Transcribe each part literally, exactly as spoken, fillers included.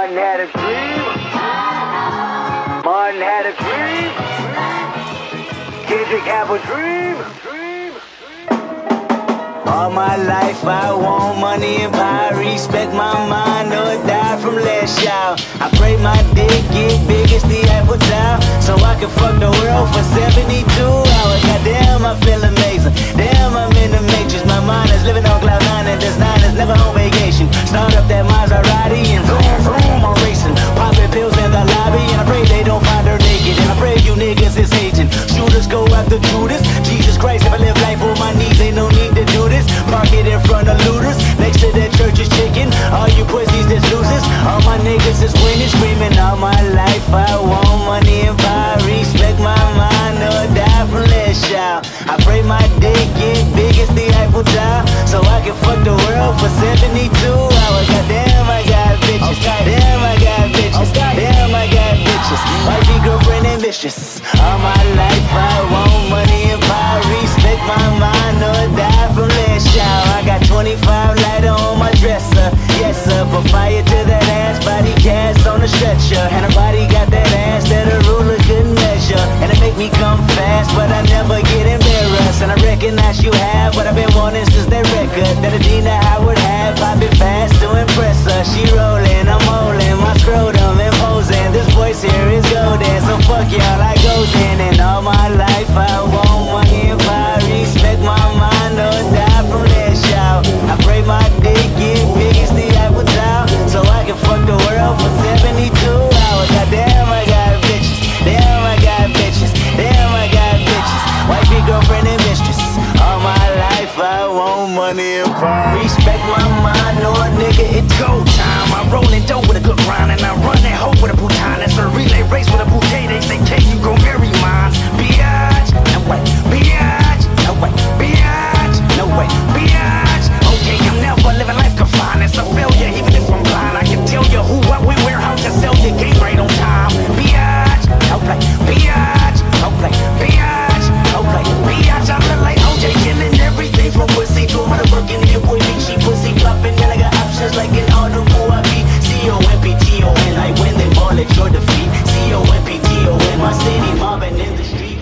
Martin had a dream. Martin had a dream. Kendrick have a dream. All my life I want money and power. Respect my mind or die from less y'all. I pray my dick get big as the Eiffel Tower, so I can fuck the world for seventy-two hours. Goddamn, I feel amazing. Damn, I'm in the matrix. My mind is living on cloud nine and this nine is never on vacation. Start up that Maserati and vroom vroom I'm racing. Popping pills in the lobby and I pray they don't find her naked. And I pray you niggas is hating. Shooters go after Judas. Jesus Christ, if I live life on my knees, ain't no need to do this. Park it in front of looters. Next to that church is chicken. All you pussies is losers. All my niggas is winning, screaming all my life. I want money and power. Respect my mind or die from less y'all. I pray my dick get big as the Eiffel Tower, so I can fuck the world for seventy-two hours. Goddamn, I got bitches. Damn, I got bitches. Damn, I got bitches. Wifey, girlfriend, and vicious. All my life I want money and power. Respect my mind or die from less y'all. I got twenty-five lighter on my dresser. Yes sir, put fire to that ass. Body cast on the stretcher, and her body got that ass that a ruler couldn't measure. And it make me come fast, but I never get embarrassed. And I recognize you have what I've been wanting since that record that Adina Howard had. Popping fast to impress her. She rolling, I'm holding my scrotum imposing. This voice here is golden, so fuck y'all, I goes in. And all my life I want money and power. Respect my mind or die from less y'all. I pray my dick get big as the Eiffel Tower, so I can fuck the world for seventy-two hours. Goddamn, I got bitches. Damn, I got bitches. Damn, I got bitches. Wifey, girlfriend, and mistress. All my life I want money and power. Respect my mind or nigga, it's go time. I roll in dough with a good grind, and I run that hoe with a bouton. It's a relay race with a bouquet. They say, K, you gon' marry mine. Biatch, no way, biatch, no way, biatch, no way, biatch. Okay, I'm never living life confined. It's a failure, even if I'm blind. I can tell you who, what, we warehouse, and sell your game right on time. Biatch, okay, biatch, okay, biatch, okay, biatch. I look like O J killing everything from pussy to motherfucking hip with me. She pussy flopping, and I got options like an audible I B. C O M P T O N, like when they ball at your defeat. C O M P T O N, my city mobbing in the streets.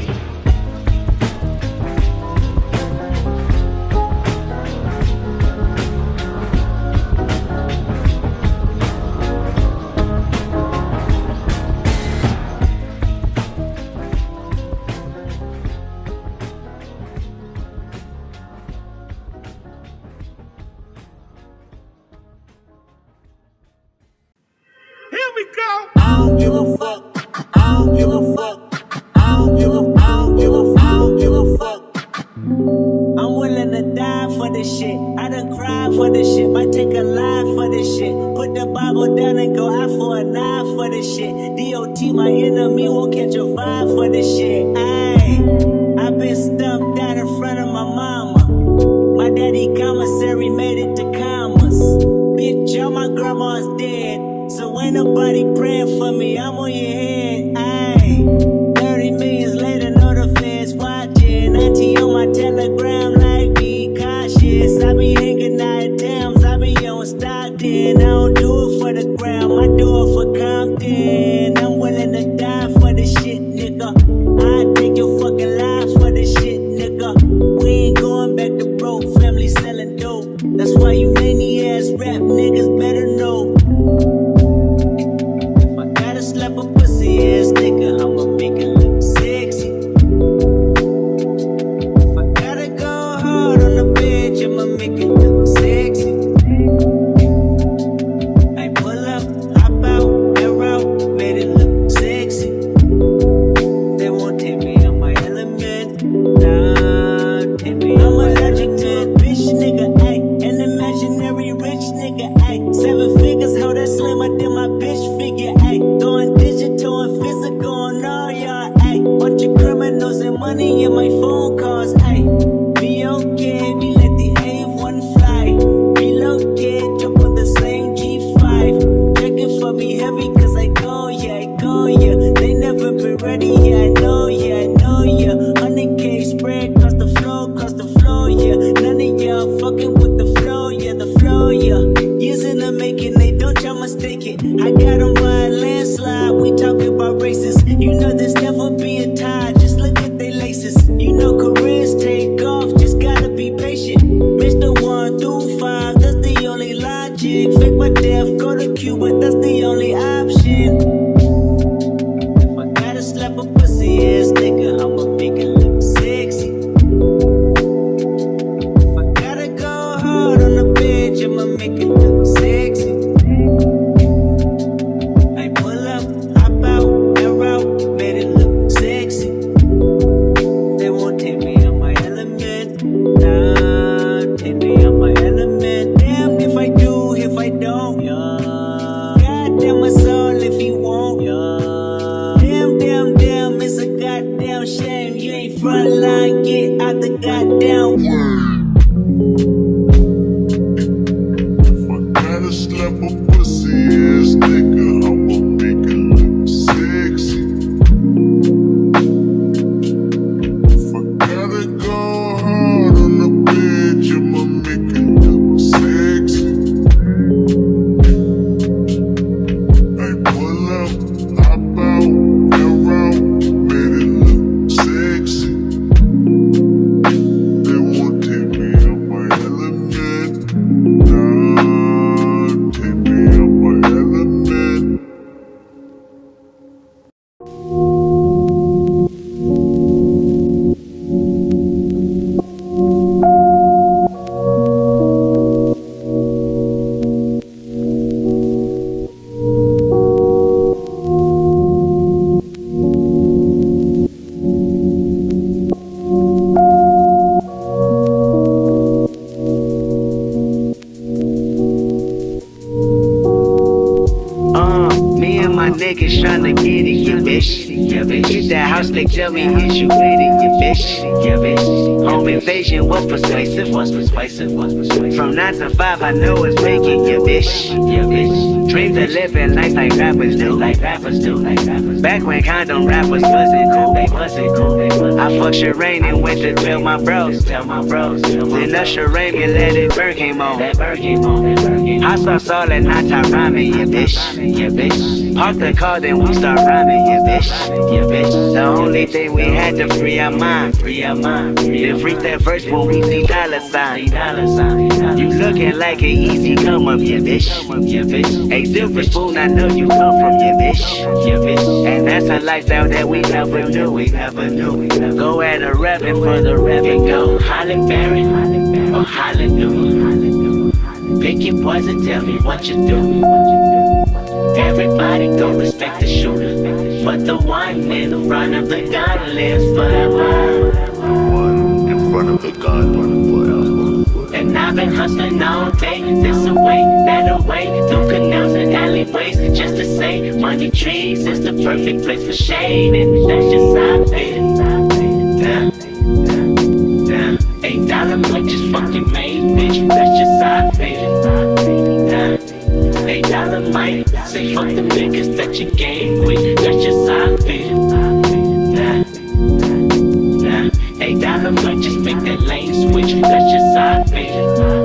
fucking with the flow, yeah, the flow, yeah. Years in the making, they don't try mistake it. I got him by a landslide. We talking about races. You know there's never be a tie. Just look at they laces. You know careers take off. Just gotta be patient. Mister One through five. That's the only logic. Fake my death, go to Cuba. That's the only option. If I gotta slap a pussy ass nigga, I'ma make it look sexy. If I gotta go hard on the bitch, I'ma make it look sexy. I pull up, hop out, air out, made it look sexy. They won't take me on my element, nah, take me on my element. Damn if I do, if I don't, yeah. Goddamn my soul if he won't, yeah. Damn, damn, damn, it's a goddamn shame. You ain't front line, get out the goddamn word. If I gotta slap a pussy ass nigga, I'ma make it look sexy. If I gotta go hard on the bitch, I'ma make it look sexy. I pull up, hop out, air out, made it look sexy. They won't take me on my element, nah, take me on my element. Uh, me and my niggas tryna get it, yeah, bitch. Yeah, bitch. Hit that house, they tell me hit you with it, yeah, bitch. Yeah, bitch. Home invasion was persuasive, was persuasive, was persuasive. From nine to five, I know it's making, yeah, bitch. Yeah, bitch. Dreams of living life like rappers do, like rappers do, like rappers. Back when condom rappers wasn't cool, they wasn't cool, they wasn't. I fucked Sherane and went to tell my bros, tell my bros. Then Usher Rain and let it burn came on, that burn came on, that burn came on. I saw Saul and I top rhyming, yeah, bitch. Yeah, bitch. Park the car, then we start rhyming, yeah, bitch. Yeah, bitch. The only thing we had to free our mind, free our mind. Then freak that verse when we see dollar sign, dollar sign. You looking like an easy come up, yeah, bitch. Yeah, bitch. Hey, Silver Spoon, I know you come from, yeah, bitch. Yeah, bitch. And that's a lifestyle that we never knew, we never knew. Go at a rapping for the rapping, go Halle Berry or Hallelujah. Pick your poison, tell me what you do. Everybody go respect the shooter, but the one in front of the gun lives forever. One in front of the gun, forever. And I've been hustling all day, this away, that away, through canals and alleyways, just to say, money trees is the perfect place for shade, and that's just how I feel. Damn, damn, eight dollar mic just fucking made, bitch, that's just how I feel. Damn, eight dollar mic, say fuck the niggas that you game with, that's just how I feel. Damn, damn, eight dollar mic just make that lane switch, that's just how I feel.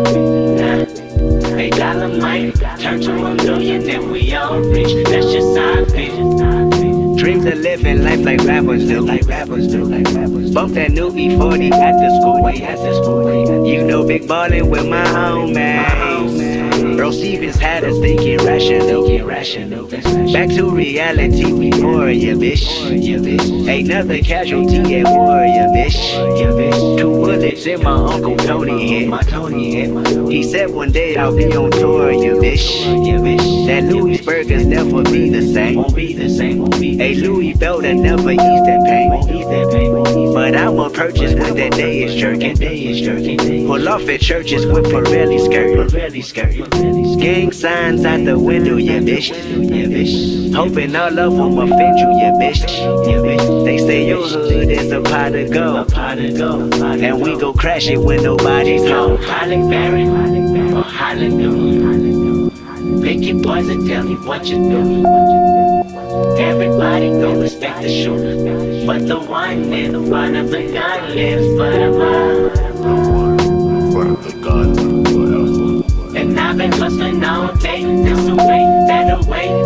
Damn, eight dollar mic turn to a million and we all rich, that's just how I feel. Dreams of living life like rappers do, like rappers do, like rappers. Bump that new E forty at the school, way at the school. You know, big ballin' with my homies. Bro Stevens had us thinking rational, irrational. Back to reality, we more, yeah, bitch. Yeah, bitch. Another casualty at war, yeah, bitch. Yeah, bitch. Two bullets in my Uncle Tony head, my Tony head. He said one day I'll be on tour, yeah, bitch. Yeah, bitch. That Louis Burgers never be the same, won't be the same, won't be. Hey, Louis Belder never ease that pain, won't ease that pain, won't ease. But I'ma purchase when that day is jerking, day is jerking. Pull off at churches with Pirelli skirt, Pirelli skirt. Gang signs out the window, yeah, bitch. Yeah, bitch. Hoping all of them offend you, yeah, bitch. Yeah, bitch. They say your hood is a pot of gold, a pot of gold, and we go crash it when nobody's home. Halle Berry or Hallelujah. Pick your poison, tell me what you do. Everybody go respect the shooter, but the one in front of the gun lives forever. The one in front of the gun, forever. And I've been hustling all day, this away, that away,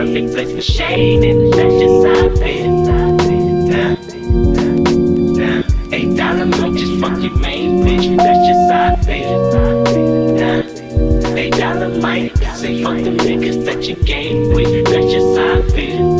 perfect place for shade, and that's just how I feel. Nah, nah. Eight dollar might just fuck your main bitch, that's just how I feel. Nah, eight dollar might say fuck the niggas that you game with, that's just how I feel.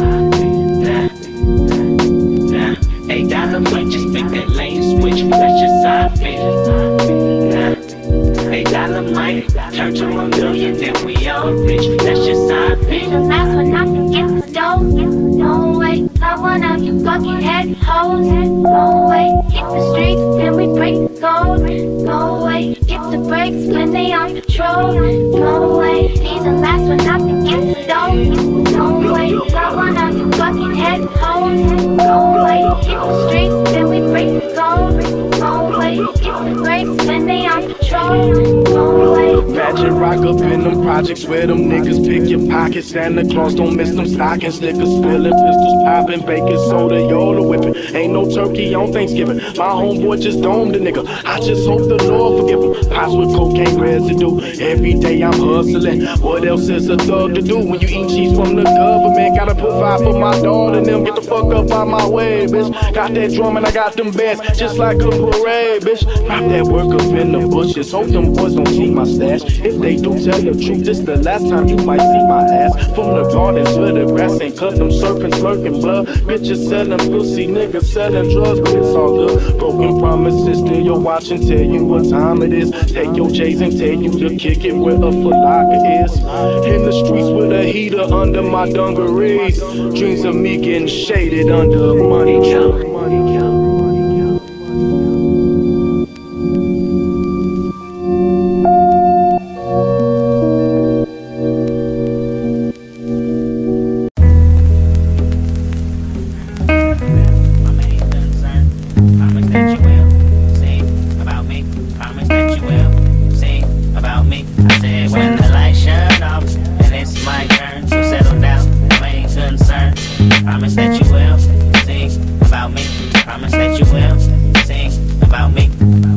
Nah, nah. Eight dollar might just make that lane switch, that's just how I feel. Nah, eight dollar might turn to a million, then we all rich, that's just how I feel. The last one not to get the dough. No way, I want out you fucking head hoes. No way, hit the streets, then we break the code. No way, hit the brakes when they on patrol. No way, he's the last one not to get the dough. No way, I want out you fucking head hoes. No way, hit the streets, then we break the code. No way, hit the brakes when they on patrol. No way. Ratchet rock up in them projects where them niggas pick your pockets. Santa Claus don't miss them stockings. Liquor spilling, pistols popping, baking soda, Yola whipping. Ain't no turkey on Thanksgiving. My homeboy just domed a nigga. I just hope the Lord forgive him. Pots with cocaine residue. Every day I'm hustling. What else is a thug to do when you eat cheese from the government? Gotta provide for my daughter and them. Get the fuck up out my way, bitch. Got that drum and I got them bands, just like a parade, bitch. Drop that work up in the bushes. Hope them boys don't see my stash. If they do tell the truth, this the last time you might see my ass. From the gardens to the grass, ain't cut them serpents, slurping blood. Bitches selling pussy, niggas selling drugs, but it's all good. Broken promises, still you're watching, tell you what time it is. Take your J's and tell you to kick it where a falaka is. In the streets with a heater under my dungarees. Dreams of me getting shaded under a money count. Money count. Promise that you will sing about me. Promise that you will sing about me.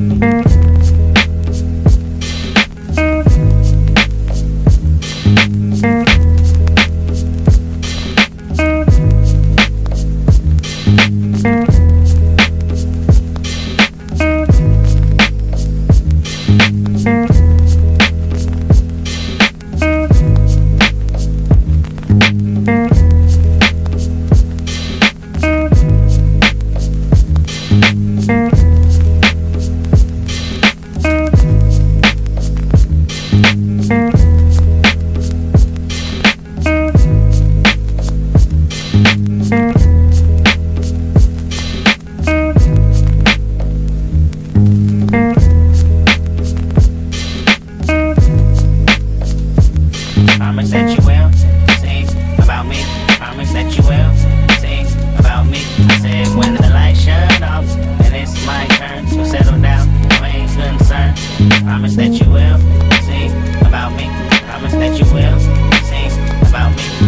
Promise that you will sing about me. Promise that you will sing about me. I said when the lights shut off and it's my turn to settle down, I ain't concerned. Promise that you will sing about me. Promise that you will sing about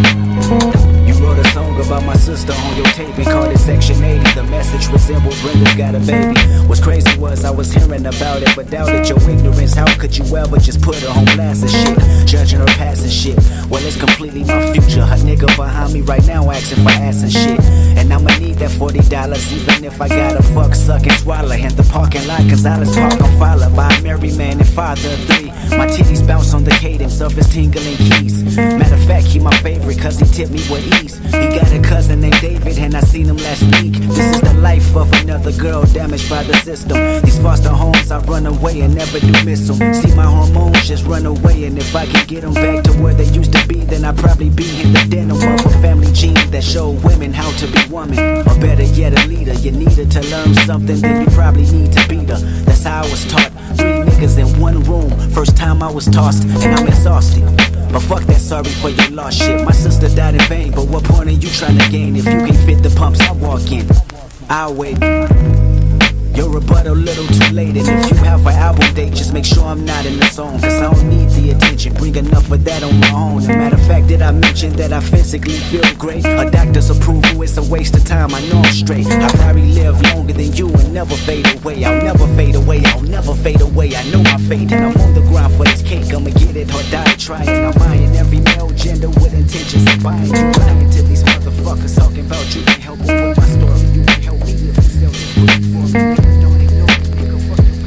me. You wrote a song about my sister on your tape and called it Section eighty. The message resembled Brenda's got a baby. What's crazy was I was hearing about it, but doubted your ignorance. How could you ever just put her on blast and shit? Judging her past and shit. Well, it's completely my future. Her nigga behind me right now asking for ass and shit. And I'ma need that forty dollars even if I gotta fuck, suck, and swallow. In the parking lot, cause I just park, I'm followed by a married man and father of three. My titties bounce on the cadence of his tingling keys. Matter of fact, he my favorite cause he tipped me with ease. He got a cousin named David and I seen him last week. This is the life of another girl damaged by the system. These foster homes, I run away and never do miss them. See my hormones just run away, and if I can get them back to where they used to be, then I'd probably be in the denim of a family gene that show women how to be woman. Or better yet, a leader. You need her to learn something, then you probably need to beat her. That's how I was taught. Three niggas in one room. First time I was tossed, and I'm exhausted. But fuck that, sorry for your lost shit. My sister died in vain, but what point are you trying to gain? If you can fit the pumps, I walk in. I'll wait. Your rebuttal a little too late, and if you have an album date, just make sure I'm not in the zone, cause I don't need the attention, bring enough of that on my own. As a matter of fact, did I mention that I physically feel great? A doctor's approval is a waste of time, I know I'm straight. I probably live longer than you and never fade away. I'll never fade away, I'll never fade away. I know my fate, and I'm on the grind for this cake. I'ma get it or die trying. I'm eyeing every male gender with intentions of buying. You lying to these motherfuckers talking about you can help them with my story. You can help me if you sell this book for me. Don't ignore me, nigga, fuck your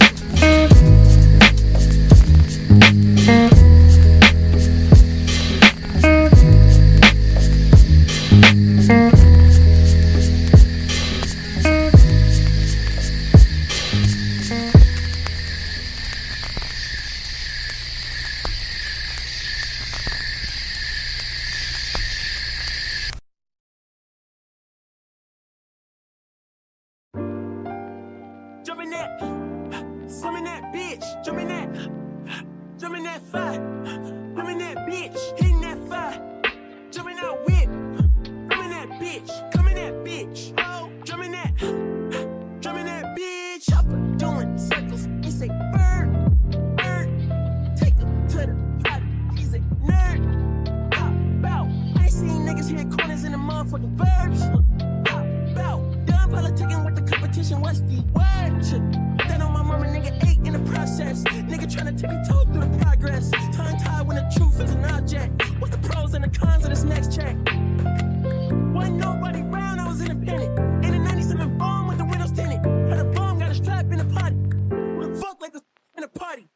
Jump in that, some in that bitch. Jump in that, jump in that fire. I'm in that bitch, hitting that fire. Jumping out whip, I'm in that bitch. Come in that bitch, oh, jump in that, jump in that bitch. Chopper doing circles, he say bird, bird. Take him to the potty, he's a nerd. Hop out, I ain't seen niggas hit corners in the motherfucking burbs. Hop out, done politicking with the competition, what's the word? That on my mama, nigga ate in the process. Nigga tryna take a toe through the progress. Tongue tied when the truth is an object. What's the pros and the cons of this next check? Wasn't nobody round, I was independent. In a ninety-seven bomb with the windows tinted. Had a bomb, got a strap in the potty. Would fuck like a in a party.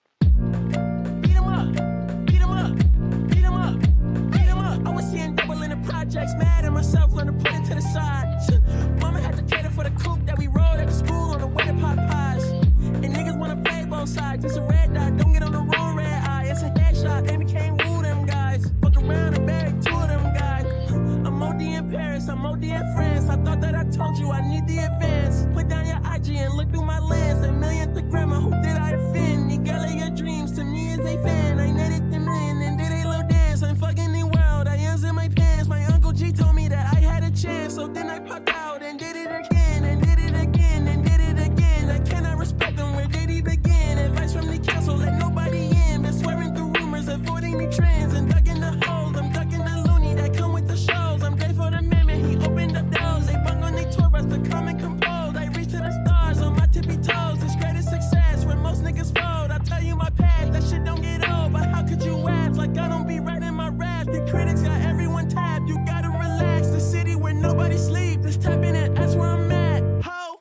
Beat him up, beat him up, beat him up, beat him up. I was seeing double in the projects, mad at myself, learn to put it to the side. Mama had to cater for the coupe that we rode at the school on the way to pot pies. And niggas wanna play both sides. It's a red dot, don't get on the wrong red eye. It's a headshot, and we can't woo them guys. Fuck around and bury two of them guys. I'm O D in Paris, I'm O D in France. I thought that I told you I need the advance. Put down your I G and look through my lens. A millionth the grandma, who did I offend? The girl of your dreams to me is a fan. I netted the million and did a little dance. I'm fucking the world, I ends in my pants. My Uncle G told me that I had a chance. So then I popped out and did it again, and did it again, and did it again. I cannot respect them, where did he begin? Advice from the council, let nobody in. Been swearing through rumors, avoiding the trends. And ducking the holes, I'm ducking the loony that come with the shows. I'm grateful for the amendment, he opened up doors. They bung on they tour bus to come and compose. I reach to the stars on my tippy toes. It's greatest success when most niggas fold. I tell you my path, that shit don't get old. But how could you act like I don't be writing my rap? The critics got everyone tapped, you gotta relax. The city where nobody sleep, just tap in and that's where I'm at. Ho!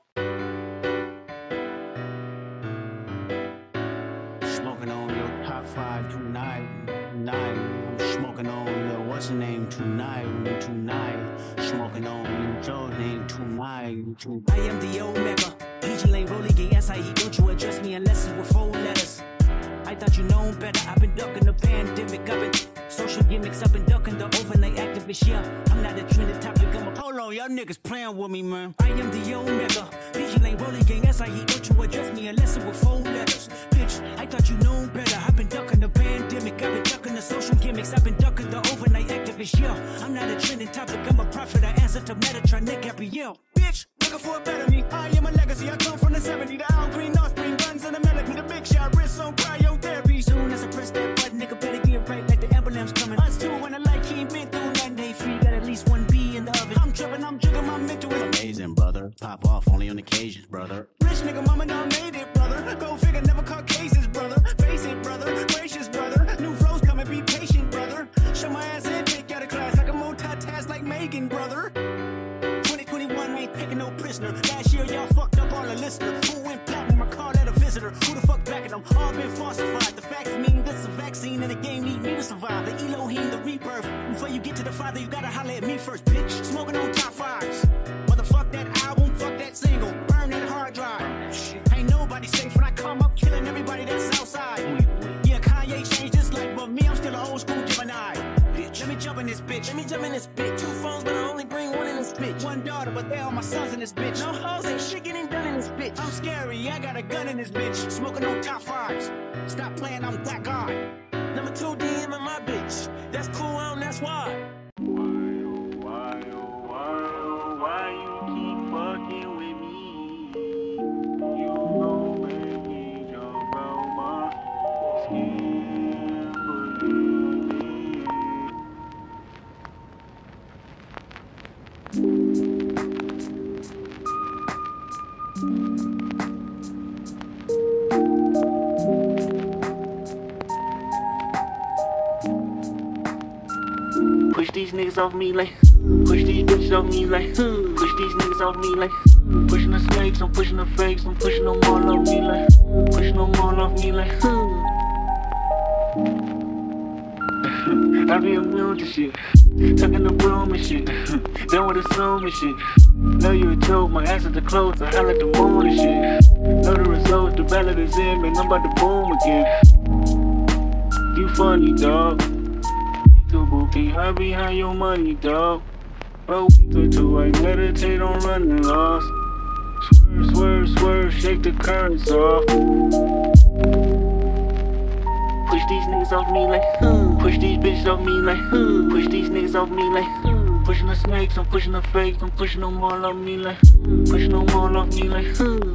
Smoking on your top five tonight, night. I'm smoking on your what's the name tonight, tonight. Smoking on your Jordan tonight, tonight. I am the Omega, P G Lane, Rolly, Gay, S I E. Don't you address me unless it's with four letters. I thought you known better. I've been ducking the pandemic. I've been social gimmicks. I've been ducking the overnight activist. Yeah, I'm not a trending topic. I'm a hold on, y'all niggas playing with me, man. I am the Omega, P G Lane, Rolly, Gang, S I E. Don't you address me unless it with four letters. Bitch, I thought you known better. I've been ducking the pandemic. I've been ducking the social gimmicks. I've been ducking the overnight activist. Yeah, I'm not a trending topic. I'm a prophet. I answer to Metatron, Nick Happy. Yeah, bitch, looking for a better me. I am a legacy. I come from the seventies. The Al Green, North Green, guns and the melody. The big shot, wrist on cryotherapy. Soon as I press that button, nigga better get right like the emblem's coming. Us two when I like he ain't been through nothing. They free, got at least one B in the oven. I'm tripping, I'm jigging my mental. Amazing, brother. Pop off only on occasions, brother. Rich nigga, mama done made it, brother. Go figure, never caught cases, brother. Face it, brother. Gracious, brother. New flows coming, be patient, brother. Show my ass in, pick out of class. I can multitask like Megan, brother. twenty twenty-one ain't taking no prisoner. Last year, y'all fucked up all the listeners. Who went platinum? I call that a visitor. Who the fuck backing them? All been falsified. The facts mean this is a vaccine and the game need me to survive. The Elohim, the rebirth. Before you get to the Father, you gotta holler at me first, bitch. Smoking on top fives. Motherfuck that album, fuck that single. Burn that hard drive. Ain't nobody safe when I come up, killing everybody that's outside. Yeah, Kanye changed his life, but me, I'm still an old school Gemini. Bitch, let me jump in this bitch. Let me jump in this bitch. Two phones, but I only bring one in this bitch. One daughter, but they all my sons in this bitch. No hoes, ain't shit getting done in this bitch. I'm scary, I got a gun in this bitch. Smoking on top fives. Stop playing, I'm that guy. Number two D M in my bitch. That's cool, I don't, that's why. Why, oh, why, oh, why, oh, why you keep fucking with me? Push these niggas off me like, push these bitches off me like, push these niggas off me like, pushing the snakes, I'm pushing the fakes, I'm pushing them all off me like, pushing them all off me like. I be immune to shit, tucking the broom and shit, done with assuming shit. Know you a joke, my ass at the close, I holler at the moon and shit. Know the result, the ballot is in, man, I'm about to boom again. You funny, dog. Too bookie, I behind your money, dog. Bro, we two, I meditate on running lost. Swerve, swerve, swerve, shake the currents off. Push these niggas off me like, push these bitches off me like, push these niggas off me like, pushing the snakes, I'm pushing the fakes, I'm pushing them all off me like, pushing them all off me like.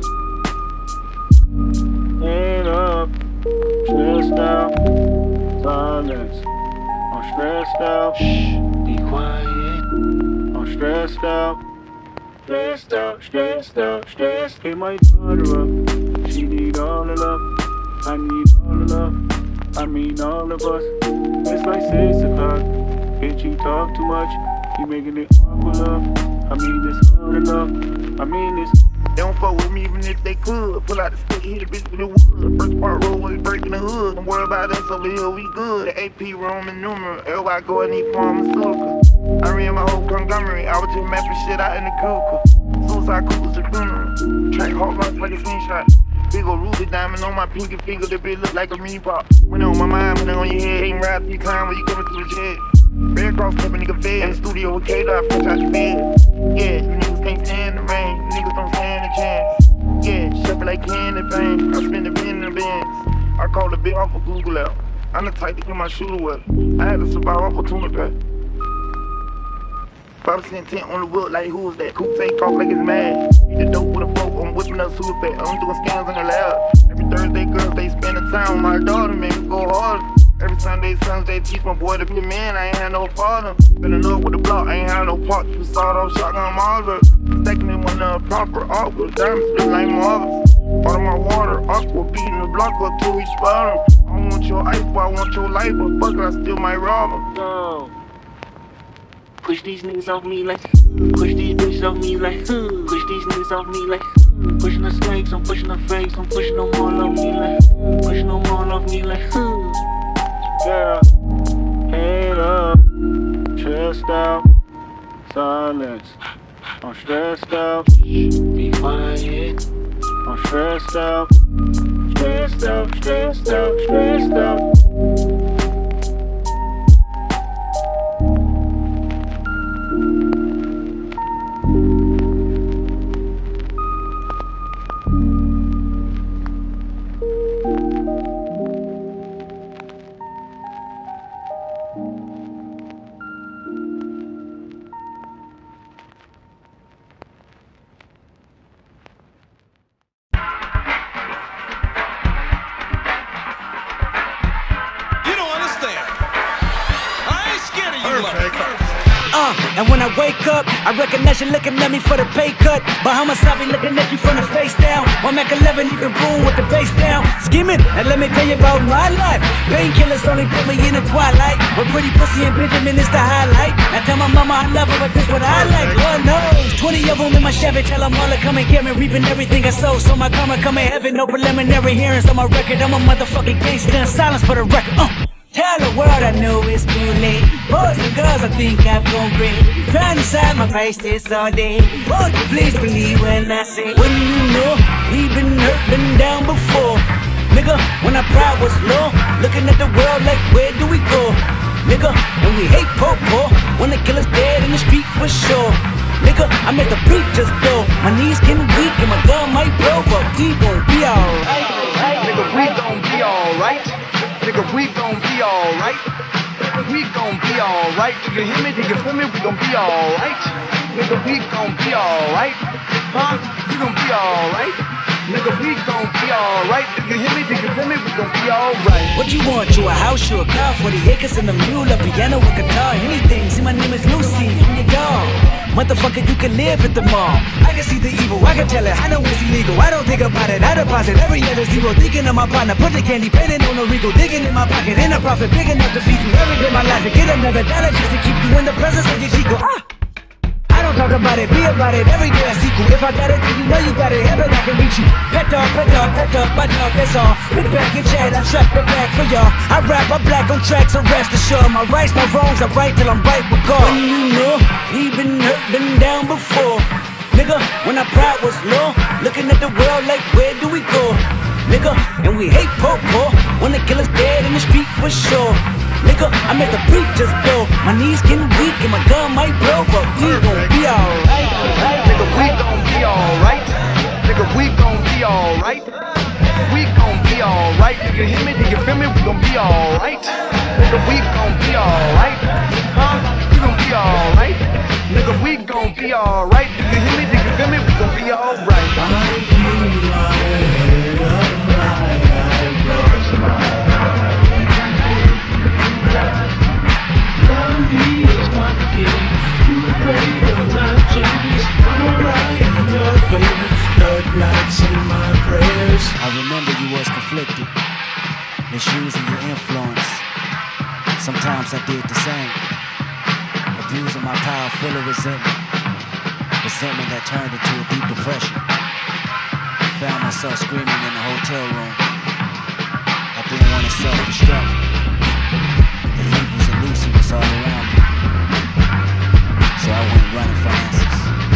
Head up, stressed out, silence. I'm stressed out, shh, be quiet. I'm stressed out, stressed out, stressed out, stressed. Get my daughter up, she need all the love, I need all the love. I mean all of us. It's like six o'clock. Bitch, you talk too much. You making it awkward, love. I mean it's hard enough. I mean it's. They don't fuck with me even if they could. Pull out the stick, hit a bitch with the wood. First part roll when we breaking the hood. Don't worry about us over here, we good. The A P Roman numeral. Everybody go and eat pharmaceutical. I ran my whole conglomerate. I was just mapping shit out in the cuckoo. Suicide couples a funeral. Track hard rock like a slingshot. Big ol' ruby diamond on my pinky finger, that bitch look like a mini pop. When on my mind, when on your head, ain't ride three times when you coming through the jet. Red Cross clipping nigga fed in the studio with K-Dot, fresh out the fed. Yeah, you niggas can't stand the rain, you niggas don't stand a chance. Yeah, shuffle like candy paint, I spend the bin in the bins. I call the bit off of Google out. I'm the type to get my shooter well. I had to survive off a tuna pack. five percent tent on the wood, like who was that? Coop take off like it's mad. Eat the dope with a fork, I'm whipping up suicide. I'm doing scans in the lab. Every Thursday, girls, they spend the time with my daughter, make me go harder. Every Sunday, sons, they teach my boy to be a man, I ain't had no father. Been up with the block, I ain't had no part. You saw those shotgun Margaret. Stacking it when the proper awkward. Diamonds look like marbles. Part of my water, aqua, beating the block up till we spot 'em. I don't want your ice, but I want your life, but fuck it, I still might rob 'em. Yo. Push these niggas off me like, push these bitches off me like, push these niggas off me like, pushing the snakes, I'm pushing the fakes, I'm pushing them all off me like, pushing them all off me like, yeah. Head up, stressed out, silence. I'm stressed out, be quiet. I'm stressed out, stressed out, stressed out, stressed out. And when I wake up, I recognize you looking at me for the pay cut. Bahamas, I be looking at you from the face down. One Mac eleven, you can boom with the bass down. Skimming, and let me tell you about my life. Painkillers only put me in the twilight. But pretty pussy and Benjamin is the highlight. I tell my mama I love her, but this what I like. Lord knows, twenty of them in my Chevy. Tell them all to come and get me, reaping everything I sow. So my karma come in heaven, no preliminary hearings on my record. I'm a motherfucking gangster in silence for the record. Uh. Tell the world I know it's too late. Boys and girls, I think I've gone great. Crying inside my face this all day. Won't you please believe when I say, when you know we been hurt, been down before. Nigga, when our pride was low, looking at the world like where do we go? Nigga, and we hate po-po when the killer's dead in the street for sure. Nigga, I make the beat just go. My knees getting weak and my gun might blow, but we gon' be alright. Nigga, we gon' be alright. Nigga, we gon' be alright. We gon' be alright. Do you hear me? Do you feel me? We gon' be alright. Nigga, we gon' be alright. Huh? We gon' be alright. Nigga, we gon' be alright. Do you hear me? Do you feel me? We gon' be alright. What you want? You a house, you a car, forty acres and a mule, a piano, a guitar, anything. See, my name is Lucy, I'm your dog. Motherfucker, you can live at the mall. I can see the evil, I can tell it, I know it's illegal. I don't think about it, I deposit every other zero. Thinking of my partner, put the candy, painting on a regal. Digging in my pocket, in a profit, big enough to feed you. Every day my life to get another dollar just to keep you in the presence of your chico. Ah! I don't talk about it, be about it, every day I sequel. If I got it, then you know you got it, heaven I can reach you. Pet dog, pet dog, pet dog, my dog, that's all. Put back and chat, I trap the back for y'all. I rap, I black on tracks, so rest assured. My rights, my wrongs, I right till I'm right with God. When you know, he been hurt, been down before. Nigga, when our pride was low, looking at the world like where do we go? Nigga, and we hate poor poor, when the killer's dead in the street for sure. Nigga, I made the beat just go. My knees getting weak and my gun might blow, but we gon' be alright. Nigga, we gon' be alright. Nigga, we gon' be alright. We gon' be alright. Do you hear me? Do you feel me? We gon' be alright. Nigga, we gon' be alright. Huh? We gon' be alright. Nigga, we gon' be alright. Do you hear me? Do you feel me? We gon' be alright. I remember you was conflicted, misusing your influence. Sometimes I did the same, abusing my power full of resentment. Resentment that turned into a deep depression. Found myself screaming in a hotel room. I didn't want to self-destruct. The evils of Lucy was all around me, so I went running for answers.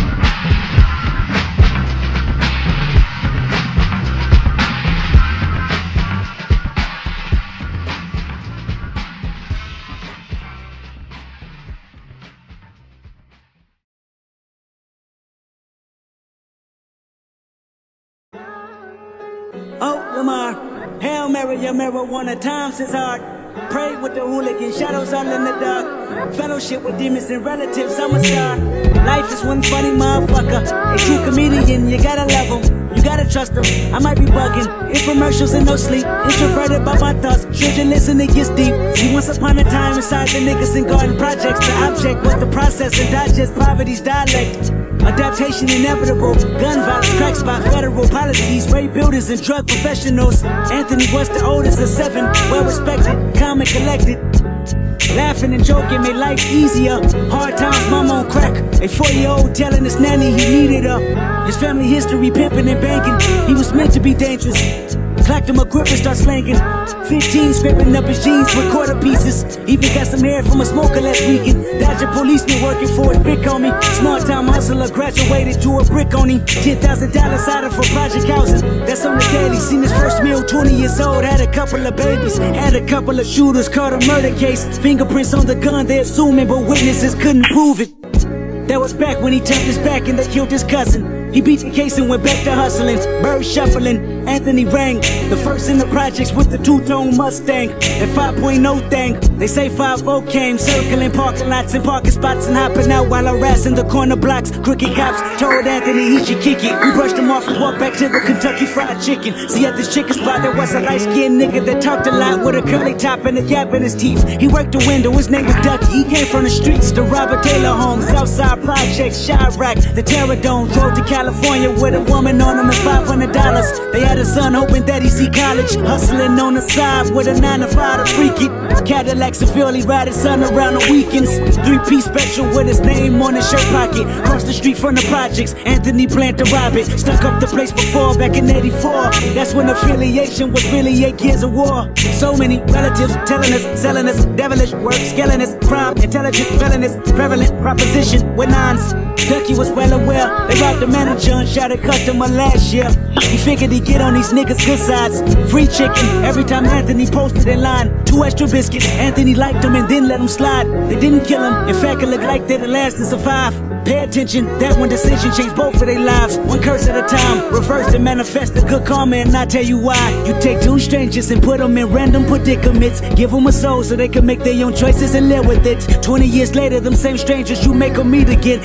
Oh, Lamar, Hail Mary, your marijuana times is hard. Pray with the hooligan, shadows all in the dark. Fellowship with demons and relatives, I'm a star. Life is one funny motherfucker. A true comedian, you gotta love him, you gotta trust him. I might be bugging, infomercials and no sleep. Introverted by my thoughts, children listen, it gets deep. See, once upon a time inside the niggas and garden projects, the object was the process and digest poverty's dialect. Adaptation inevitable, gun violence, crack spot, federal policies, rape builders and drug professionals. Anthony was the oldest of seven, well respected, calm and collected. Laughing and joking made life easier. Hard times, mama on crack. A four-year-old telling his nanny he needed her. His family history pimping and banking. He was meant to be dangerous. Clacked him a grip and start slanging. Fifteen scraping up his jeans with quarter pieces. Even got some hair from a smoker last weekend. Dodger policeman working for his brick on me. Small time hustler graduated to a brick on him. Ten thousand dollars out of for project housing. That's on the daily. Seen his first meal, twenty years old. Had a couple of babies. Had a couple of shooters. Caught a murder case. Fingerprints on the gun, they assuming, but witnesses couldn't prove it. That was back when he turned his back and they killed his cousin. He beat the case and went back to hustling. Bird shuffling, Anthony rang. The first in the projects with the two-tone Mustang. That five point oh thing. They say five oh came, circling parking lots and parking spots and hopping out while harassing the corner blocks. Crooked cops told Anthony he should kick it. We brushed him off and walked back to the Kentucky Fried Chicken. See, at this chicken spot there was a light-skinned nigga that talked a lot with a curly top and a gap in his teeth. He worked the window, his name was Ducky. He came from the streets, the Robert Taylor home, Southside Projects, Chirac, the Terror Dome. Drove to California with a woman on him and five hundred dollars. They had a son hoping that he see college. Hustling on the side with a nine to five to freak it. Cadillac severely riding son around the weekends. Three-piece special with his name on his shirt pocket. Cross the street from the projects, Anthony planned to rob it. Stuck up the place before back in eighty-four. That's when affiliation was really eight years of war. So many relatives telling us, selling us, devilish work, scaling us, crime, intelligent, felonious, prevalent proposition with nines. Ducky was well aware. They robbed the manager and shot a customer last year. He figured he'd get on these niggas' good sides. Free chicken every time Anthony posted in line. Two extra biscuits, Anthony liked them and then let them slide. They didn't kill him, in fact it looked like they're the last to survive. Pay attention, that one decision changed both of their lives. One curse at a time, reverse and manifest the good karma, and I'll tell you why. You take two strangers and put them in random predicaments. Give them a soul so they can make their own choices and live with it. Twenty years later, them same strangers you make them meet again. Inside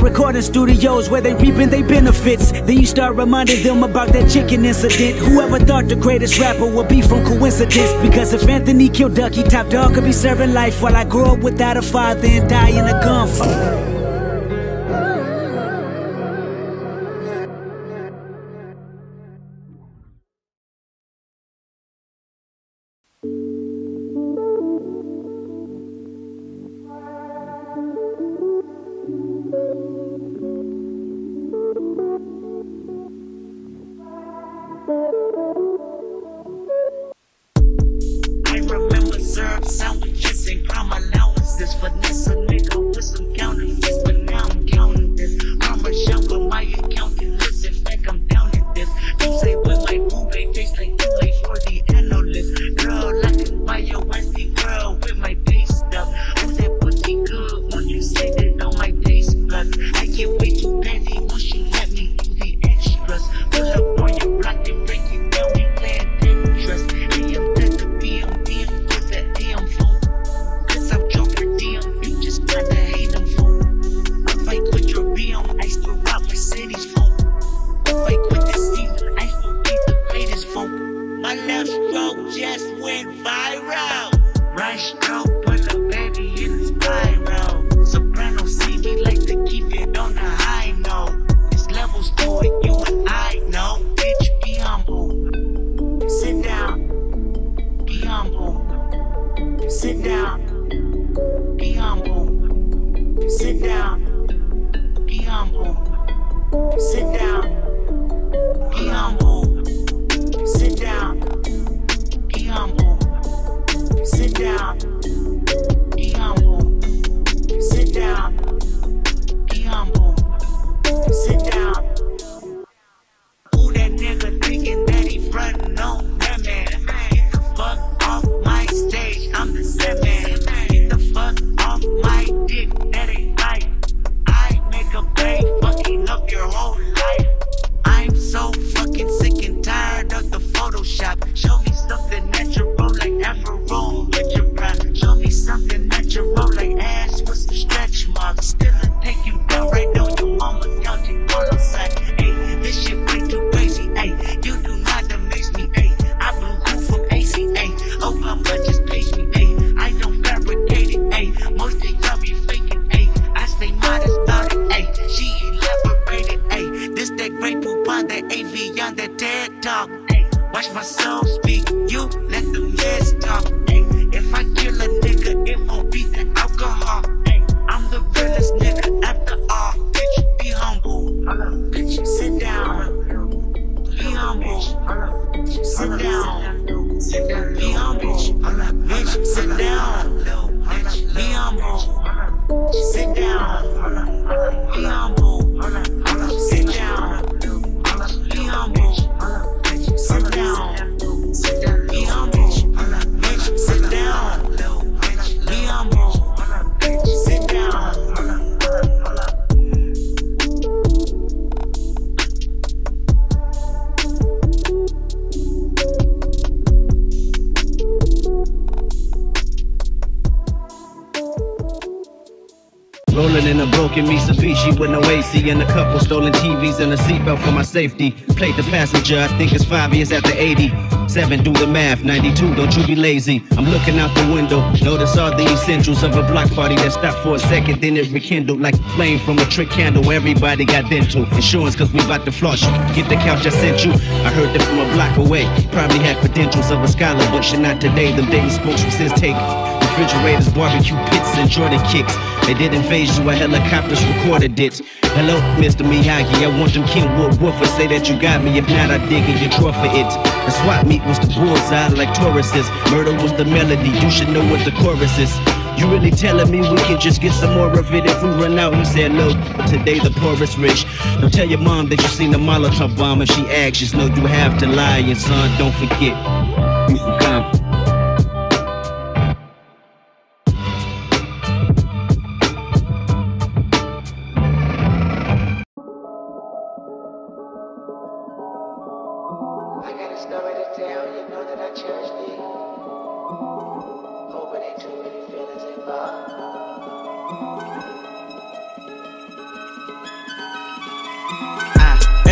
recording studios where they reaping their benefits. Then you start reminding them about that chicken incident. Whoever thought the greatest rapper would be from coincidence? Because if Anthony killed Ducky, Top Dog could be serving life while I grow up without a father and die in a gunfight. I remember syrup sandwiches and crime allowances. Finesse a nigga with some counterfeits, but now I'm counting this. Parmesan with my accountant list. In fact, I'm down in this. You say with my food, they taste like too late for the analyst. Girl, I can buy your Westie girl with my base stuff. Who's that pussy good? Won't you say that on my taste buds? I get way too petty once you let me do the extras. Pull up on your block and break it down. We playing Tetris. A M to the B M B M with that A M phone. Cause I'm drunk for D M. You just gotta hate them phone. I fight with your B M. I still rock Mercedes phone. I fight with this season. I still be the greatest phone. My left stroke just went viral. Right stroke put a baby in a spiral. Soprano C, we like to keep it on the high note. It's levels to it, you and I know. Bitch, be humble. Sit down. Be humble. Sit down. Be humble. Sit down. Be humble. Sit down. Be humble. Sit down. Be humble. Sit down. Be humble. Sit down. Be humble. Sit down. Who that nigga thinking that he frontin' on that man? Get the fuck off my stage, I'm the same man. Get the fuck off my dick, that ain't right. I make a play, fucking up your whole life. I'm so fucking sick and tired of the Photoshop. Show me something natural like Afro with your rap. Show me something natural like ass with some stretch marks. Still I take you down right on your mama's couch and call her sack. Ayy, this shit way too crazy. Ayy, you do not amaze me. Ayy, I blew cool from A C. Ayy, oh how much just pays me. Ayy, I don't fabricate it. Ayy, most of y'all be faking. Ayy, I stay modest about it. Ayy, she elaborated. Ayy, this that great poupon, that A V on that TED talk. Ayy, watch my soul speak. You let the meds talk. Ayy, if I kill a nigga, it won't be the alcohol. Ayy, I'm the realest nigga after all. Bitch, be humble. Bitch, sit down. Be humble. Sit down. Sit down. Be humble. Bitch, sit down. Be humble. Sit down. Be humble. Sit down. Be humble. Sit down. Be humble. Bitch, sit down. Be humble. Sit down. Rolling in a broken Mitsubishi with no A C and a couple stolen T Vs and a seatbelt for my safety. Played the passenger, I think it's five years after eighty. Seven, do the math, ninety-two, don't you be lazy. I'm looking out the window, notice all the essentials of a block party that stopped for a second, then it rekindled like a flame from a trick candle. Everybody got dental insurance cause we about to flush you. Get the couch I sent you, I heard that from a block away. Probably had credentials of a scholar, but shit not today. Them dating spokes from since take refrigerators, barbecue pits, and Jordan kicks. They didn't phase you, a helicopters recorded it. Hello, Mister Miyagi, I want them Kenwood woofers. Say that you got me, if not I dig in your drawer for it. The swap meet was the bullseye like Tauruses. Murder was the melody, you should know what the chorus is. You really telling me we can just get some more of it if we run out? He said, look, today the poorest rich. Don't tell your mom that you seen the Molotov bomb. If she asks, just know you have to lie. And son, don't forget, you from Compton.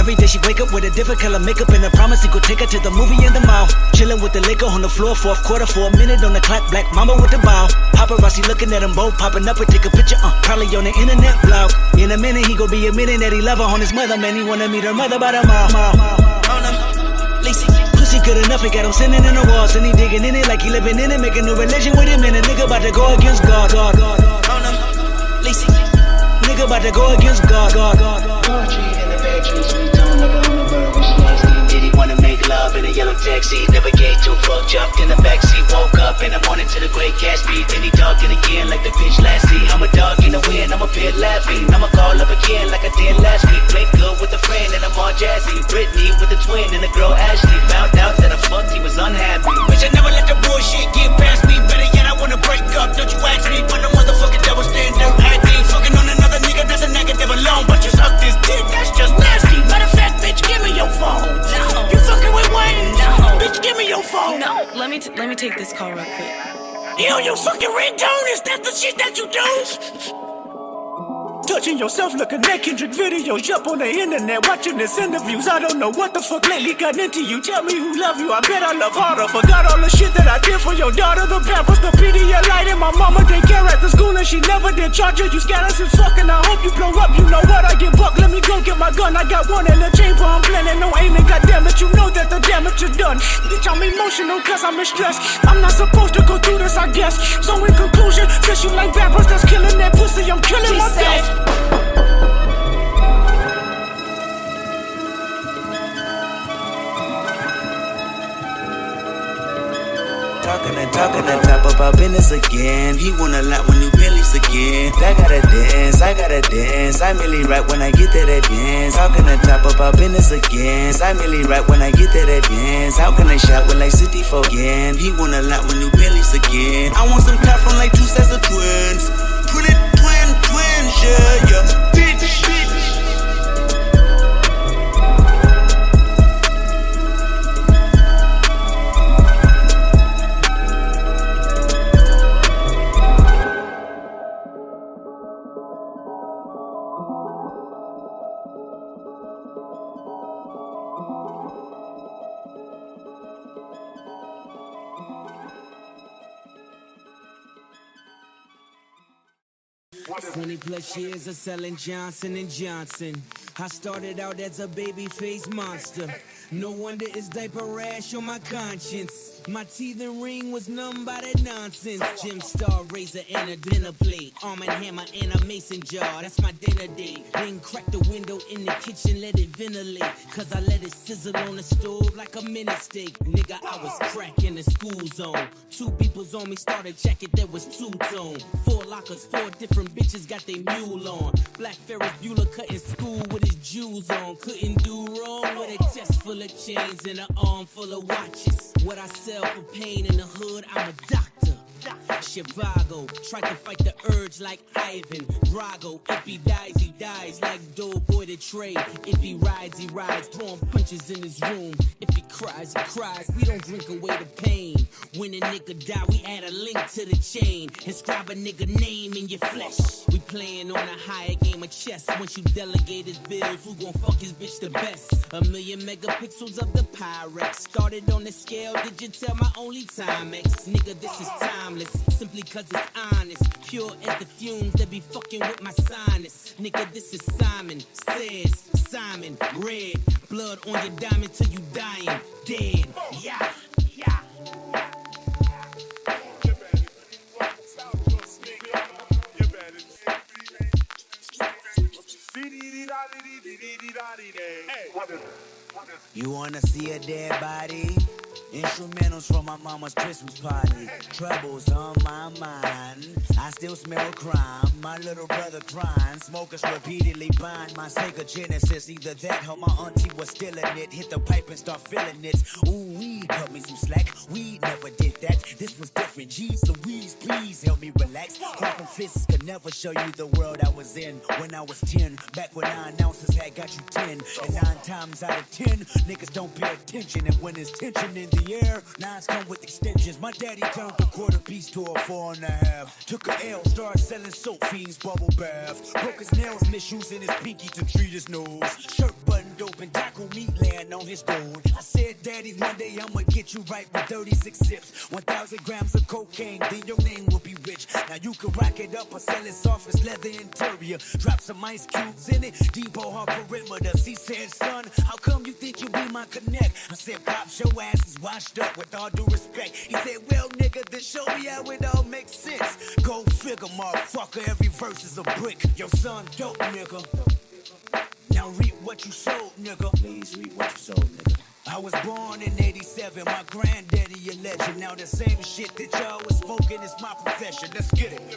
Every day she wake up with a different color makeup and a promise he could take her to the movie in the mall. Chilling with the liquor on the floor, fourth quarter for a minute on the clock. Black mama with the ball. Paparazzi looking at them both, popping up and take a picture. Uh, probably on the internet blog. In a minute he gon' be admitting that he love her on his mother. Man, he wanna meet her mother by the mall. Oh no, Lacey. Pussy good enough, it got him sitting in the walls. And he digging in it like he living in it, making a religion with him. And a nigga about to go against God. God, God, God. Oh no, Lacey. Nigga about to go against God. God, God, God. Poetry in the bedroom, sweet tone like a hummingbird when she nasty. Did he wanna make love in a yellow taxi? Never gave two fuck, jumped in the backseat. Woke up in the morning to the great Gatsby. Then he talking again like the bitch last see. I'm a dog in the wind, I'm a pit laughing. I'ma call up again like I did last week. Played good with a friend and I'm all jazzy. Brittany with a twin and the girl Ashley. Found out that I fucked, he was unhappy. Bitch, I never let the bullshit get past me. Better yet, I wanna break up, don't you ask me. But no motherfucking double standard. I ain't fucking on another nigga, that's a negative alone. But you suck this dick, that's just nasty. Matter of fact, bitch, give me your phone. No. You fucking with Wayne? No. Bitch, give me your phone. No, let me t let me take this call real quick. Yo, you fucking ringtone, is that the shit that you do? Touching yourself, looking at Kendrick videos up on the internet, watching his interviews. I don't know what the fuck lately got into you. Tell me who love you, I bet I love harder. Forgot all the shit that I did for your daughter. The Pampers, the Pedialyte, and my mama they care at the school and she never did charge her. You scandalous as fuck and I hope you blow up. You know what, I get buck, let me go get my gun. I got one in the chamber, I'm planning no aiming. Goddamn it, you know that the damage is done. Bitch, I'm emotional cause I'm in stress. I'm not supposed to go through this, I guess. So in conclusion, since you like rappers that's killing that pussy, I'm killing myself. Talking and talking and top up our business again. He wanna lot with new Bentleys again. I gotta dance, I gotta dance. I merely rap when I get that advance. Talking and top up our business again. I merely rap when I get that advance. How can I shop with like City folk again? He wanna lot with new Bentleys again. I want some top from like two sets of twins. Put it twin, twins, yeah, yeah. Bitch, bitch. twenty plus years of selling Johnson and Johnson. I started out as a baby-faced monster. No wonder it's diaper rash on my conscience. My teeth and ring was numb by that nonsense. Gym star, razor, and a dinner plate. Arm and hammer and a mason jar. That's my dinner date. Then crack the window in the kitchen, let it ventilate. Cause I let it sizzle on the stove like a mini steak. Nigga, I was cracking the school zone. Two peoples on me, started jacket that was two-tone. Four lockers, four different bitches got they mule on. Black Ferris Bueller cutting school with his jewels on. Couldn't do wrong with a chest full of chains and an arm full of watches. What I sell for pain in the hood, I'm a doctor. Chivago, tried to fight the urge like Ivan Drago. If he dies, he dies like Doughboy the Trey. If he rides, he rides, throwing punches in his room. If he cries, he cries. We don't drink away the pain. When a nigga die, we add a link to the chain. Inscribe a nigga name in your flesh. We playing on a higher game of chess. Once you delegate his bills, who gon' fuck his bitch the best? A million megapixels of the Pyrex. Started on the scale, did you tell my only time X? Nigga, this is timeless. Simply cause it's honest. Pure as the fumes that be fucking with my sinus. Nigga, this is Simon Says, Simon Red. Blood on your diamond till you dying dead. Yeah, yeah. You wanna see a dead body? Instrumentals from my mama's Christmas party. Troubles on my mind. I still smell crime. My little brother crying. Smokers repeatedly bind my Sega Genesis. Either that or my auntie was stealing it. Hit the pipe and start feeling it. Ooh, weed cut me some slack. Weed never did that. This was different. Jeez Louise, please help me relax. Clopping fists could never show you the world I was in when I was ten. Back when nine ounces had got you ten. And nine times out of ten, niggas don't pay attention. And when there's tension in the air, nines come with extensions. My daddy turned a quarter piece to a four and a half. Took a the L, started selling soap fiends, bubble baths. Broke his nails, misusing his pinky to treat his nose. Shirt buttoned open, taco meat laying on his gold. I said, Daddy, one day I'ma get you right with thirty-six sips. one thousand grams of cocaine, then your name will be rich. Now you can rack it up or sell it soft as leather interior. Drop some ice cubes in it, depot her perimeters. He said, son, how come you think you'll be my connect? I said, Pops, your ass is washed up with all due respect. He said, well, nigga, then show me how it all makes sense. Go figure, motherfucker, every verse is a brick. Your son dope, nigga. Now reap what you sowed, nigga. Please reap what you sowed, nigga. I was born in eighty-seven, my granddaddy a legend. Now the same shit that y'all was smoking is my profession. Let's get it.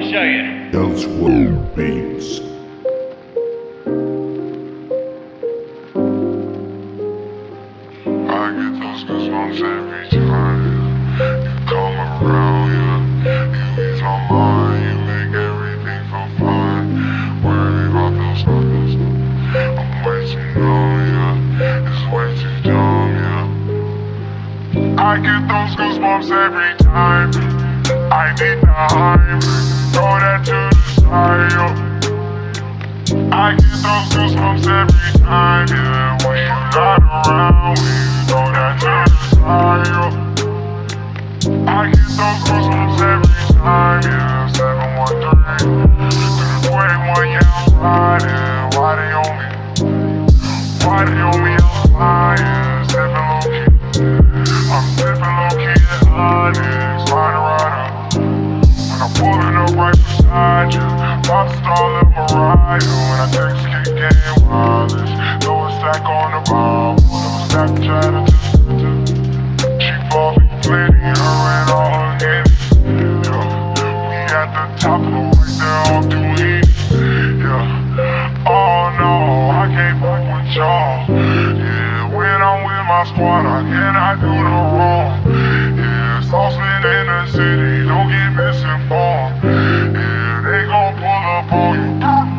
show you. Elseworld Beats. I get those goosebumps every time you come around, yeah. You ease my mind, you make everything feel fine. Worry about those suckers, I'm way too numb, yeah. It's way too dumb, yeah. I get those goosebumps every time I need time, throw that to the side, yo. I get those goosebumps every time, yeah. When you're not around, when you throw that to the side, yo. I get those goosebumps every time, yeah. seven one three, through the twenty-one, yeah, I'm riding. Why they on me? Why they on me outside, yeah. Sippin' low key, I'm sippin' low key at Onyx, rider, rider. When I'm pulling up right beside you, pop star Lil Mariah. When I text kick game wireless, throw a stack on the Bible. Never Snapchat or Twitter. She falls me plenty, her and all her niggas. Yeah, we at the top of the right there on two E. Yeah, oh no, I can't fuck with y'all. Yeah, when I'm with my squad, I cannot do the wrong. Yeah, saucemen in the city, don't get misinformed. Yeah, they gon' pull up on you.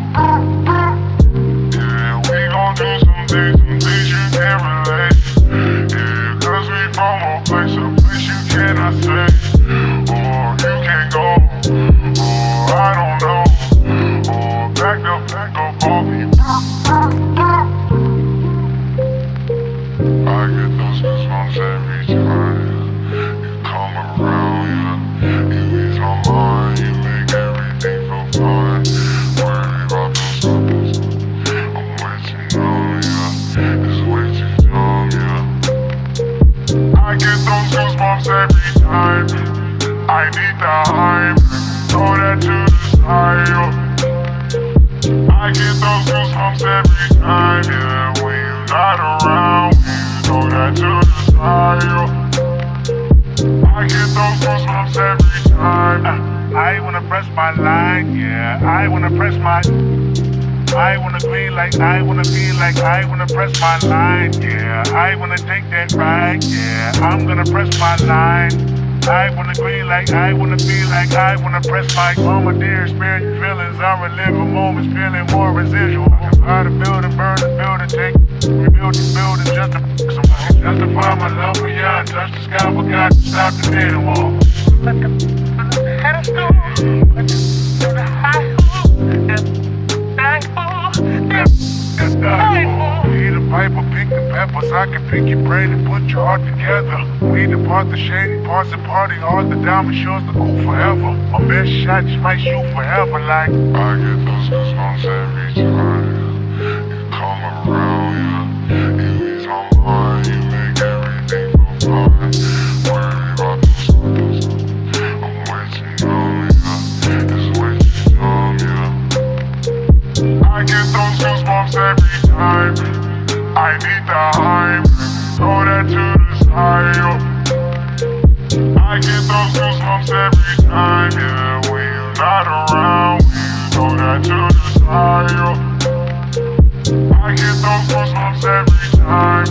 Yeah, we gon' do some things, some things you can't relate. Yeah, cause we from a place, a place you cannot say. Or you can't go, or I don't know. Or back up, back up on me. I get those goosebumps every time you come around, yeah. You ease my mind, you make everything feel fine. Worry about those suckers, I'm way too numb, yeah. It's way too dumb, yeah. I get those goosebumps every time I need the hype, throw that to the side, yo. I get those goosebumps every time, yeah. When you're not around, throw that to the side, yo. I get those goosebumps every time. uh, I wanna press my line, yeah. I wanna press my I wanna be like, I wanna be like, I wanna press my line, yeah. I wanna take that ride, yeah. I'm gonna press my line. I wanna be like, I wanna be like, I wanna press my mama dear, experience feelings. I relive moments, feeling more residual. Fire the building, burn the building, take, rebuild the building just to somebody justify my love for y'all. Touch the sky, forgot to stop the dead wall. Look at the pedestal, to the high school, and thankful. Need a piper, pick the peppers. I can pick your brain and put your heart together. We depart the shady parts and party hard. The diamond shows the cool forever. My best shot just might shoot forever. Like I get those goosebumps every time you come around, yeah. You ease my mind, you make everything feel fine. Worry about those suckers, I'm way too numb, yeah. It's way too dumb, yeah. I get those goosebumps every time I need the hype, throw that to the side, yo. I get those goosebumps every time, yeah. When you're not around, when you throw that to the side, yo. I get those goosebumps every time.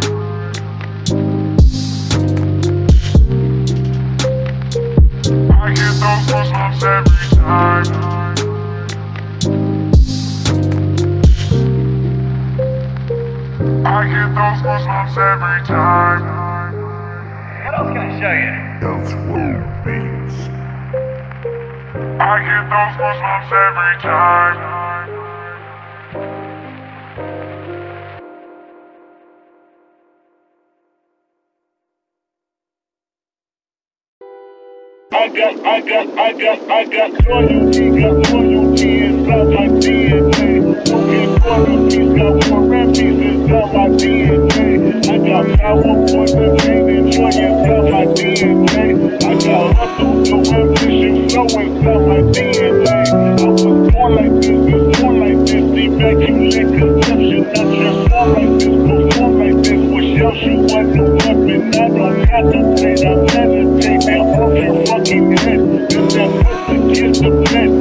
I get those goosebumps every time. I get those goosebumps every time. What else can I show you? Elseworld Beats. I get those goosebumps every time. I got, I got, I got, I got loyalty, got loyalty inside my D N A. Get loyalty, got more rap pieces inside my D N A. I got power, poison, pain, and joy inside my D N A. I got hustle, no ambition, flow inside my D N A. I was born like this, was born like this, immaculate conception. I transform like this, perform like this, will show you what new weapon. I don't contemplate, I meditate, that perfect fucking head. It's that first against the bed.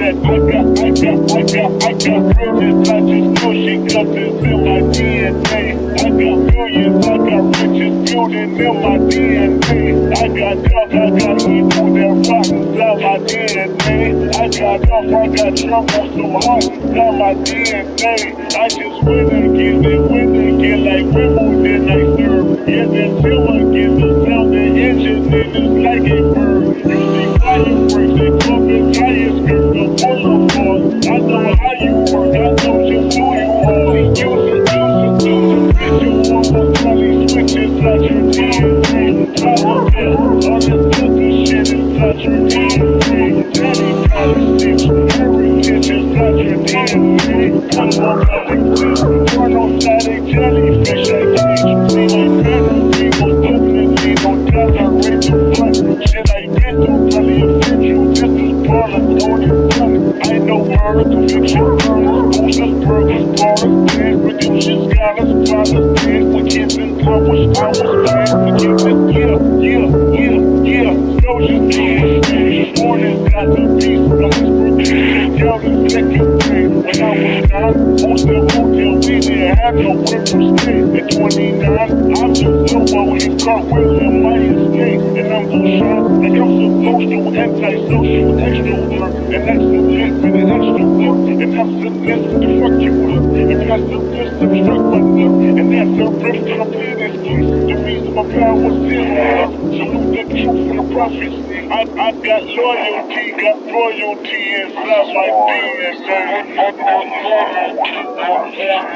got, I got, I got, I got, I got riches. I just know she got this in my D N A. I got millions, I got riches building in my D N A. I got duck, I got evil that rotten down my D N A. I got up, I got trouble so hot down my D N A. I just win again, then win again like Wimbledon I serve. Yeah, then till I get the sound the engine in is like a bird. You see fireworks, they come in tires, skirt the boulevard. I know how you work, I know just who you are. Use it, use it, use it, bitch, you almost probably switch inside your D N A. All this filthy shit inside your D N A. Daddy politics, heritage inside your D N A. Unromantic bliss, pornostatic jellyfish I cage. See my fantasy was definitely no tolerate the fun. Shit I get to really offend you, this is part of Tony Sun. I know words, fiction burns, oceans, burgers, bars, dead, redemption, scholars, fathers, dead, for kids in powers, powers, dead, for kids in, yeah, yeah, yeah, yeah, soldiers, yeah, mornings got the peace, no whisper, y'all the second grade. When I was nine, most of hotel, we didn't have no where to stay. At twenty-nine, I'm just low, in cartwheels in my estate, and I'm so shy, like I'm supposed to, anti-social, extrovert, and excellent, and an extrovert, and absentness, the fuck you up, and passiveness, obstruct my lip, and that's a riff to the penis case. The reason my power's in love, salute the truth for the prophecy. I, I got loyalty, got royalty inside my D N A. I got loyalty, got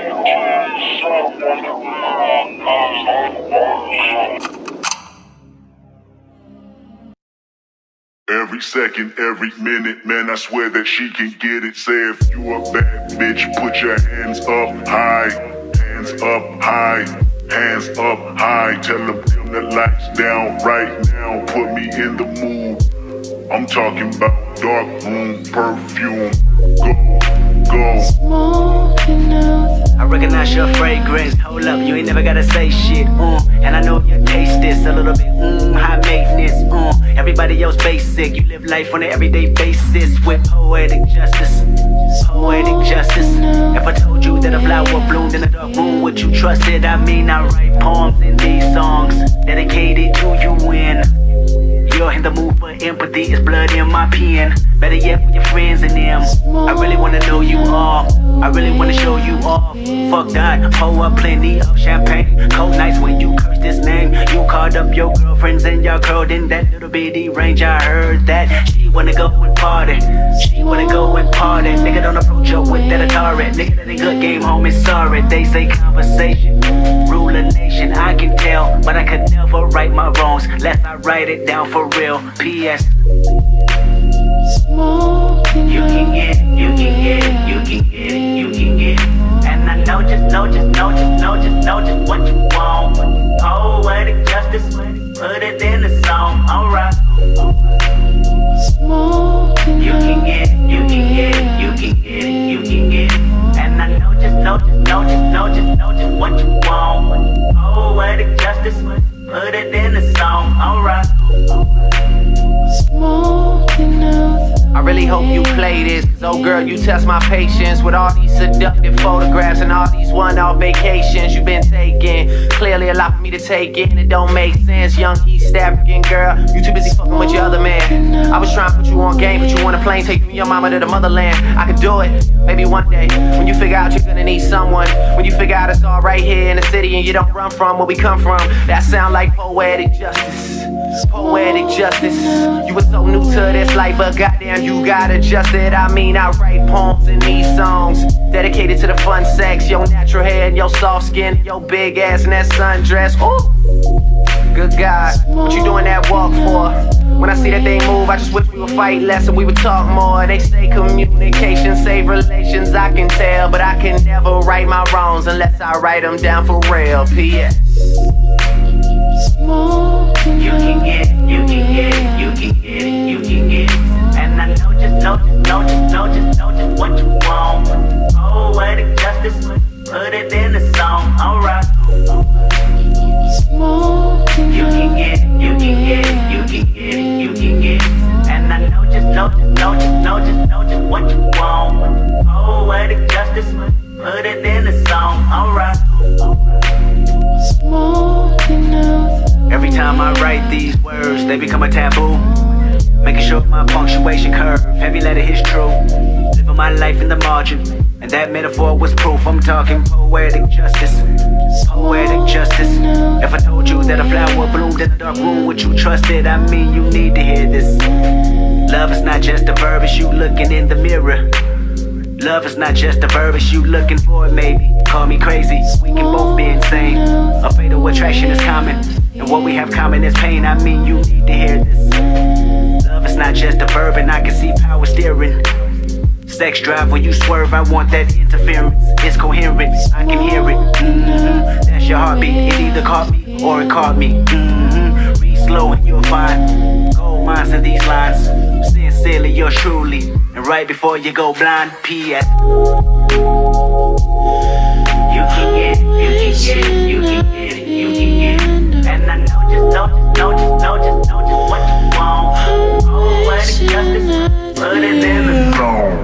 Every second, every minute, man, I swear that she can get it. Say if you a bad bitch, put your hands up high, hands up high, hands up high. Tell them dim the lights down right now, put me in the mood. I'm talking about dark room perfume. Go, go. Smoking out. I recognize your fragrance. Hold up, you ain't never gotta say shit. Uh, and I know your taste is a little bit mm, high maintenance. Uh, everybody else basic. You live life on an everyday basis with poetic justice. Poetic justice. If I told you that a flower bloomed in a dark room, would you trust it? I mean, I write poems in these songs dedicated to you when you're in the mood for empathy. It's blood in my pen. Better yet, with your friends and them. I really wanna know you all. I really wanna show you off. Fuck that, pour up plenty of champagne. Cold nights when you curse this name. You called up your girlfriends and y'all curled in that little bitty range. I heard that she wanna go and party. She wanna go and party. Nigga don't approach her with that Atari. Nigga that ain't good game home is sorry. They say conversation rule a nation. I can tell, but I could never right my wrongs unless I write it down for real. P S You can get it, you can get it, you can get it, you can get it. And I know just, know just, know just, know just, know just what you want. Poetic justice, put it in the song, alright. You can get it, you can get it, you can get it, you can get it. And I know just, know just, know just, know just, know just what you want. Poetic justice, put it in the song, alright. Smoking out. I really hope you play this, cause oh girl, you test my patience with all these seductive photographs and all these one-off vacations you've been taking. Clearly a lot for me to take in, it don't make sense. Young East African girl, you too busy fucking with your other man. I was trying to put you on game, put you on a plane, take you and your mama to the motherland. I could do it, maybe one day, when you figure out you're gonna need someone. When you figure out it's all right here in the city and you don't run from where we come from. That sound like poetic justice. Poetic justice. You were so new to this life, but goddamn you got adjusted. I mean, I write poems in these songs dedicated to the fun sex, your natural hair and your soft skin, your big ass and that sundress. Ooh, good God, what you doing that walk for? When I see that they move, I just wish we would fight less and we would talk more. They say communication save relations, I can tell, but I can never right my wrongs unless I write them down for real. P S You can get it, you can get it, you can get it, you can get it. And I know just, know just, know just, know just, know just what you want. Poetic justice, put it in the song, alright. You can get it, you can get it, you can get it, you can get it. And I know just, know just, know just, know just, know just what you time I write these words, they become a taboo. Making sure my punctuation curve, heavy letter is true. Living my life in the margin, and that metaphor was proof. I'm talking poetic justice, poetic justice. If I told you that a flower bloomed in a dark room, would you trust it? I mean, you need to hear this. Love is not just a verb, it's you looking in the mirror. Love is not just a verb, it's you looking for it, maybe. Call me crazy, we can both be insane. A fatal attraction is common, and what we have common is pain. I mean, you need to hear this. Love is not just a verb, and I can see power steering. Sex drive when you swerve, I want that interference. It's coherent, I can hear it. Mm-hmm. That's your heartbeat, it either caught me or it caught me. Mm-hmm. Read slow and you'll find gold mines in these lines. Sincerely, yours truly. And right before you go blind, P S You can get it, you can get it, you can get it, you can get it. And I know just, know just, know just, know just, know just what you want. Oh, what a justice, put it in the song.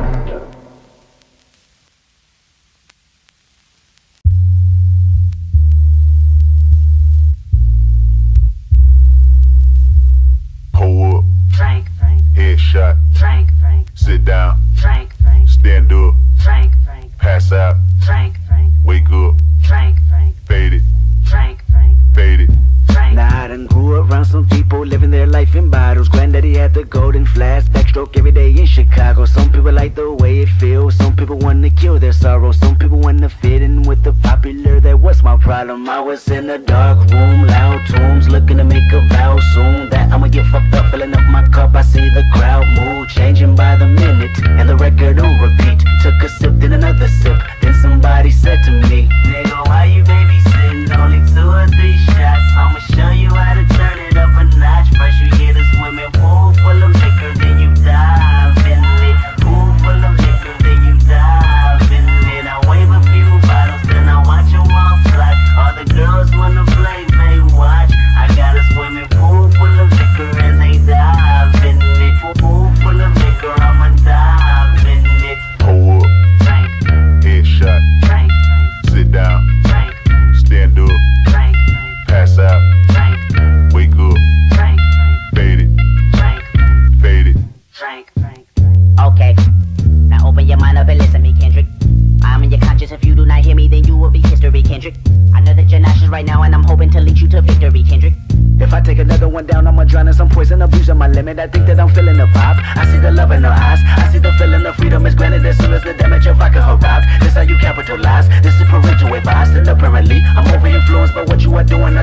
Pull up. Frank, Frank, Headshot. Frank, Frank, Sit down. Frank, Frank, Stand up. Frank, Frank, Pass out. Frank, Frank, Wake up. Frank, Frank, Fade it. Frank, Frank, Fade it. Frank. Now I done grew around some people living their life in bottles. Granddaddy had the golden flask, backstroke every day in Chicago. Some people like the way it feels, some people wanna kill their sorrow. Some people wanna fit in with the popular, that was my problem. I was in a dark room, loud tunes, looking to make a vow soon that I'ma get fucked up, filling up my cup. I see the crowd mood changing by the minute, and the record on repeat. Took a sip, then another sip, then somebody said to me, nigga, why you babysitting? Only two or three shots, I'ma show you how to turn it up a notch. First you get a swimming pool full of liquor, then you dive in it. Pool full of liquor, then you dive in it. I wave a few bottles, then I watch them all fly. All the girls wanna play, they watch. I got a swimming pool full of liquor and they dive in it. Pool full of liquor, I'ma dive in it. Pull up. Frank, Headshot. Frank, Frank, Sit down. Frank, Frank, Stand up. Frank, Frank, Pass out. Frank, Wake up. Frank, Frank, Fade it. Frank, Frank, Fade it. Frank, Frank, Frank. Okay, now open your mind up and listen to me, Kendrick. I'm in your conscience. If you do not hear me, then you will be history, Kendrick. I know that you're nauseous right now, and I'm hoping to lead you to victory, Kendrick. If I take another one down, I'ma drown in some poison, abusing my limit. I think that I'm feeling the vibe. I see the love in her eyes. I see the feeling of freedom is granted as soon as the damage of vodka arrived. This how you capitalize. This is parental advice, and apparently I'm over influenced by what you are doing.